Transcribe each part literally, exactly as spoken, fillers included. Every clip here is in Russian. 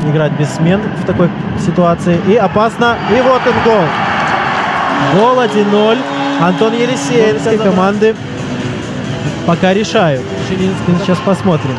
играть без смен в такой ситуации. И опасно. И вот он гол. Гол один ноль. Антон Елисеевской команды пока решают. Сейчас посмотрим.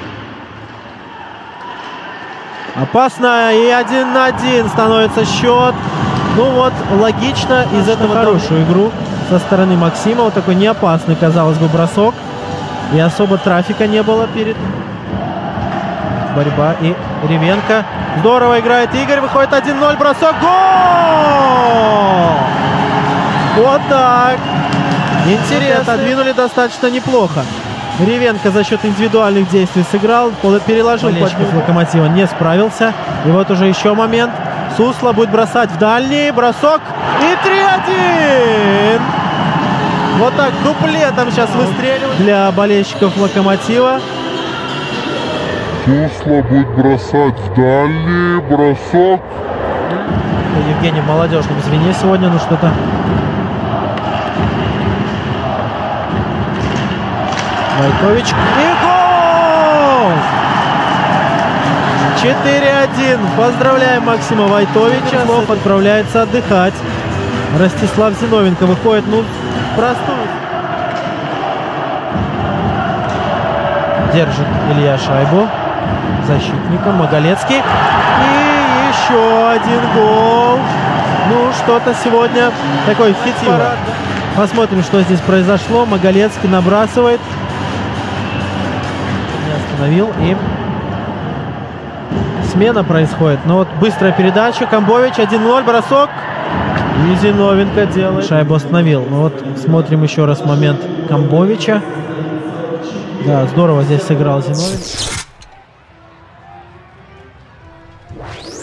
Опасно. И один на один становится счет. Ну вот, логично из этого хорошую игру со стороны Максима. Вот такой неопасный, казалось бы, бросок. И особо трафика не было перед... Борьба. И Ревенко. Здорово играет Игорь. Выходит один ноль. Бросок. Гол! Вот так. Интересно. Отодвинули достаточно неплохо. Ревенко за счет индивидуальных действий сыграл. Переложил подчеркнув Локомотива. Не справился. И вот уже еще момент. Сусло будет бросать в дальний. Бросок. И три один. Вот так дуплетом сейчас выстреливают для болельщиков Локомотива. Сусло будет бросать в дальний. Бросок. Евгений в молодежном звене сегодня. Ну что-то... Войтович. И гол! четыре один. Поздравляем Максима Войтовича. Слов отправляется отдыхать. Ростислав Зиновенко выходит, ну, простой. Держит Илья шайбу. Защитником Маголецкий. И еще один гол. Ну, что-то сегодня такой фитиль. Посмотрим, что здесь произошло. Маголецкий набрасывает. Не остановил. И смена происходит. Но вот быстрая передача. Камбович один ноль. Бросок. И Зиновенко делает. Шайбу остановил. Ну вот смотрим еще раз момент Камбовича. Да, здорово здесь сыграл Зиновенко.